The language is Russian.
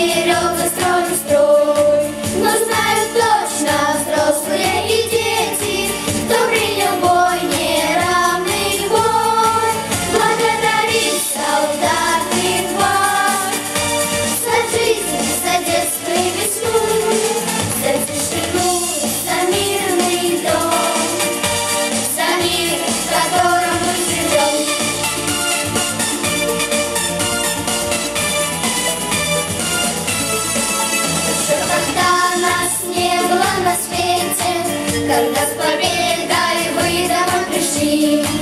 вперед за строй, строй. Но знают точно взрослые и дети, кто принял бой, неравный бой. Благодарит солдаты вас за жизнь, за детскую весну, за тишину, за мирный дом, за мир, в котором мы живем. Еще когда нас не было на свете, когда с победой вы домой пришли,